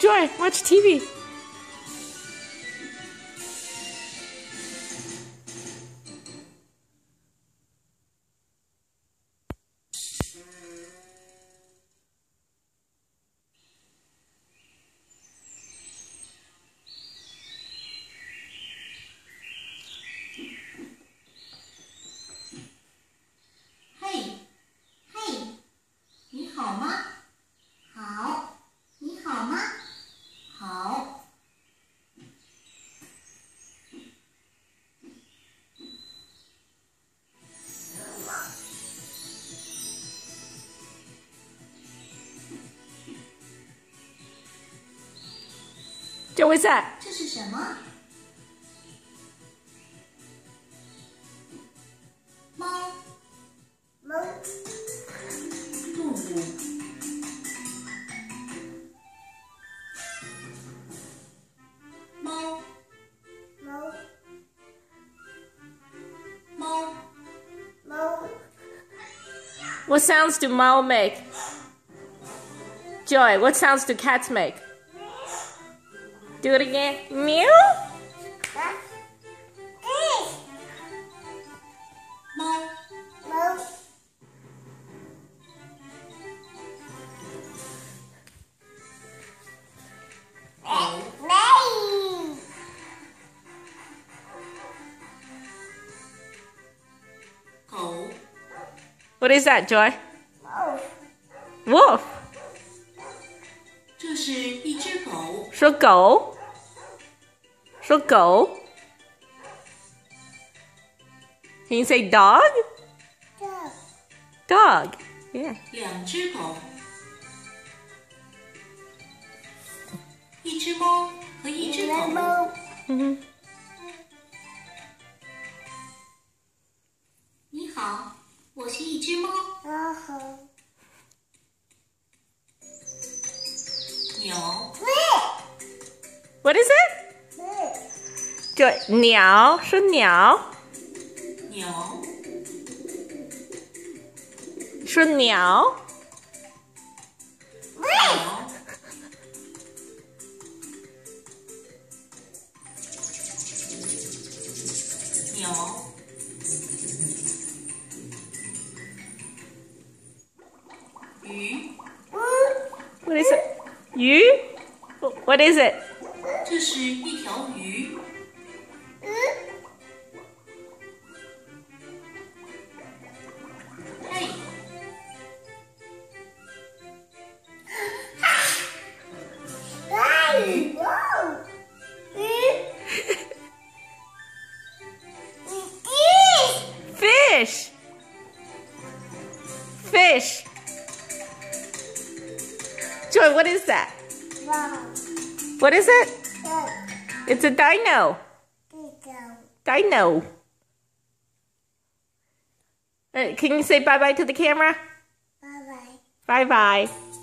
Joy, watch TV. Joe, what's that? 这是什么？猫。 猫。 动物。猫。 猫。 猫。 猫。 What sounds do Mao make? Joy, what sounds do cats make? Do it again. Meow. 猫。 猫。 狗。 What is that, Joy? Wolf. Wolf. 这是一只狗。 说狗。说狗。Can you say dog? Dog. Dog. Yeah. 两只狗。一只猫和一只狗。 猫。 Mm-hmm. 你好，我是一只猫。 好。 鸟。 What is it? Joy, 鸟。说鸟。 鸟。 说鸟。 鸟。鸟。鱼。 What is it? 鱼。What is it? 这是一条鱼。嘿。鱼。 Fish. Fish. Joy, what is that? What is it? It's a dino. Dino. Can you say bye-bye to the camera? Bye-bye. Bye-bye.